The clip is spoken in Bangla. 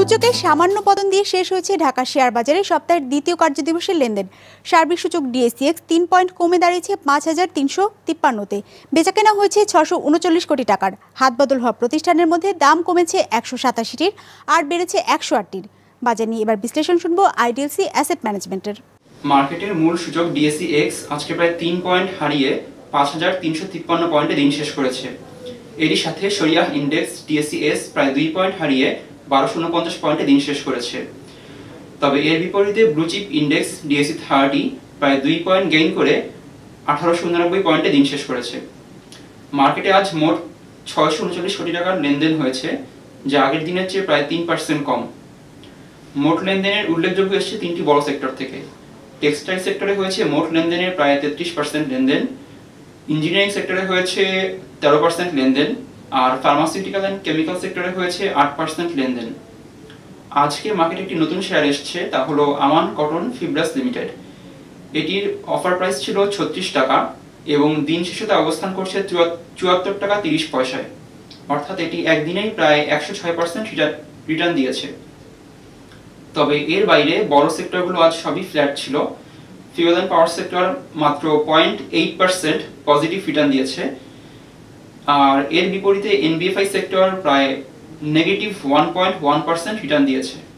সূচকে সামান্য পতন দিয়ে শেষ হয়েছে ঢাকা শেয়ার বাজারে সপ্তাহের দ্বিতীয় কার্যদিবসের লেনদেন। সার্বিক সূচক ডিএসইএক্স ৩ পয়েন্ট কমে দাঁড়িয়েছে ৫,৩৫৩তে। বেচাকেনা হয়েছে ৬৩৯ কোটি টাকার। হাতবদল হওয়া প্রতিষ্ঠানের মধ্যে দাম কমেছে ১৮৭টির আর বেড়েছে ১০৮টির। বাজার নিয়ে এবার বিশ্লেষণ শুনবো আইডিএলসি অ্যাসেট ম্যানেজমেন্টের। মার্কেটের মূল সূচক ডিএসইএক্স আজকে প্রায় ৩ পয়েন্ট হারিয়ে ৫,৩৫৩ পয়েন্টে দিন শেষ করেছে। এরই সাথে শরিয়াহ ইন্ডেক্স ডিএসইএস প্রায় ২ পয়েন্ট হারিয়ে ১২৪৯ পয়েন্টে দিন শেষ করেছে। তবে এর বিপরীতে ব্লুচিপ ইন্ডেক্স ডিএসই 30 প্রায় ২ পয়েন্ট গেইন করে ১৮৮৯ পয়েন্টে দিন শেষ করেছে। মার্কেটে আজ মোট ৬৩৯ কোটি টাকার লেনদেন হয়েছে, যা আগের দিনের চেয়ে প্রায় ৩% কম। মোট লেনদেনের উল্লেখযোগ্য এসেছে তিনটি বড় সেক্টর থেকে। টেক্সটাইল সেক্টরে হয়েছে মোট লেনদেনের প্রায় ৩৩% লেনদেন, ইঞ্জিনিয়ারিং সেক্টরে হয়েছে ১৩% লেনদেন, আর ফার্মাসিউটিক্যাল অ্যান্ড কেমিক্যাল সেক্টরে হয়েছে ৮% লেনদেন। আজকে মার্কেটে একটি নতুন শেয়ার এসছে, তা হলো আমান কটন ফিব্রাস লিমিটেড। এটির অফার প্রাইস ছিল ৩৬ টাকা এবং দিন শেষে অবস্থান করছে ৭৪ টাকা ৩০ পয়সায়, অর্থাৎ এটি একদিনেই প্রায় ১০৬% রিটার্ন দিয়েছে। তবে এর বাইরে বড় সেক্টরগুলো আজ সবই ফ্ল্যাট ছিল। ফিউয়েল অ্যান্ড পাওয়ার সেক্টর মাত্র 0.8% পজিটিভ রিটার্ন দিয়েছে, আর এর বিপরীতে এনবিএফআই সেক্টর প্রায় -1.1% রিটার্ন দিয়েছে।